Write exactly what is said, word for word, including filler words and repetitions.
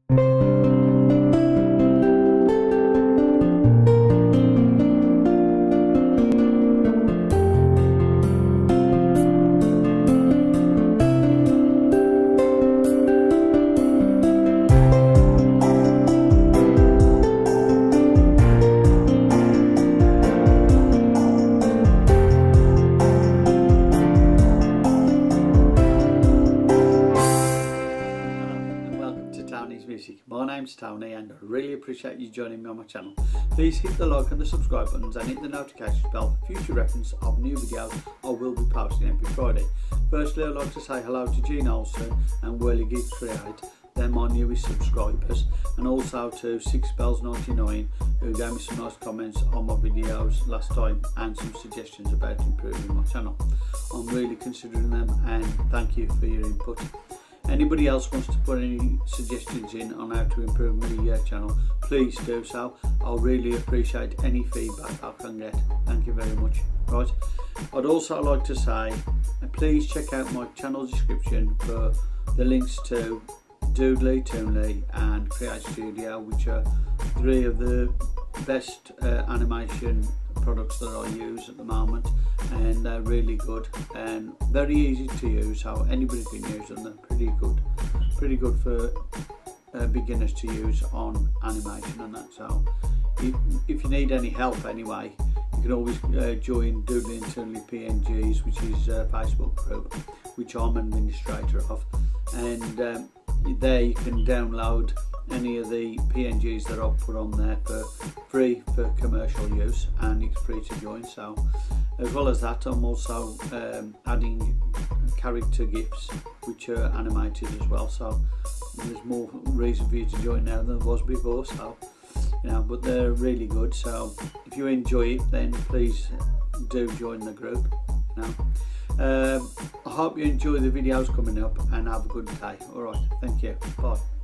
My name's Tony and I really appreciate you joining me on my channel. Please hit the like and the subscribe buttons and hit the notification bell for future reference of new videos I will be posting every Friday. Firstly, I'd like to say hello to Gene Olsen and Whirly Geek Create, they're my newest subscribers, and also to Six Bells ninety-nine who gave me some nice comments on my videos last time and some suggestions about improving my channel. I'm really considering them and thank you for your input. Anybody else wants to put any suggestions in on how to improve my uh, channel, please do so. I'll really appreciate any feedback I can get. Thank you very much. Right, I'd also like to say please check out my channel description for the links to Doodly, Toonly and Create Studio, which are three of the best uh, animation products that I use at the moment, and they're really good and very easy to use, so anybody can use them. They're pretty good pretty good for uh, beginners to use on animation and that. So if, if you need any help anyway, you can always uh, join Doodly and Toonly P N Gs, which is a Facebook group which I'm an administrator of, and um, there you can download any of the P N Gs that I've put on there for free for commercial use, and it's free to join. So as well as that, I'm also um, adding character GIFs which are animated as well, so there's more reason for you to join now than there was before. So you know, but they're really good, so if you enjoy it then please do join the group. You know. Um, I hope you enjoy the videos coming up and have a good day. Alright, thank you, bye.